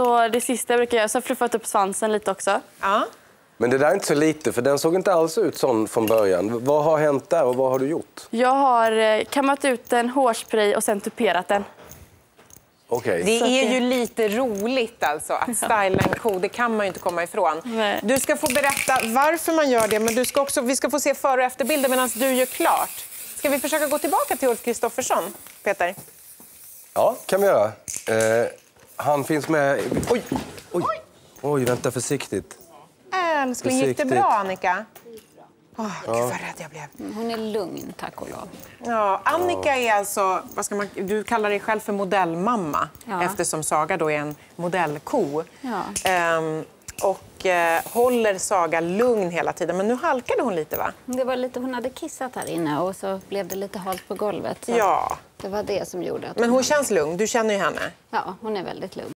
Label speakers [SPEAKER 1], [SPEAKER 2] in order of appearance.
[SPEAKER 1] så det sista jag brukar göra. Så har jag fluffat upp svansen lite också.
[SPEAKER 2] Ja.
[SPEAKER 3] Men det där är inte så lite, för den såg inte alls ut sån från början. Vad har hänt där och vad har du gjort?
[SPEAKER 1] Jag har kammat ut en hårspray och sen tuperat den.
[SPEAKER 3] Okej.
[SPEAKER 2] Det är ju lite roligt alltså att styla en ko, det kan man ju inte komma ifrån.
[SPEAKER 1] Nej.
[SPEAKER 2] Du ska få berätta varför man gör det, men vi ska få se före och efterbilder medan du gör klart. Ska vi försöka gå tillbaka till Ulf Kristoffersson, Peter?
[SPEAKER 3] Ja, kan vi göra. Han finns med... Oj, vänta försiktigt.
[SPEAKER 2] Älskling, gick det bra, Annika? Gud vad rädd jag blev.
[SPEAKER 4] Hon är lugn, tack och lov.
[SPEAKER 2] Ja, Annika är alltså, du kallar dig själv för modellmamma,
[SPEAKER 4] Ja.
[SPEAKER 2] eftersom Saga då är en modellko.
[SPEAKER 4] Ja.
[SPEAKER 2] Och håller Saga lugn hela tiden. Men nu halkade hon lite, va?
[SPEAKER 4] Det var lite, hon hade kissat här inne och så blev det lite halt på golvet. Så
[SPEAKER 2] Ja.
[SPEAKER 4] det var det som gjorde att
[SPEAKER 2] Men hon känns lugn, du känner ju henne.
[SPEAKER 4] Ja, hon är väldigt lugn.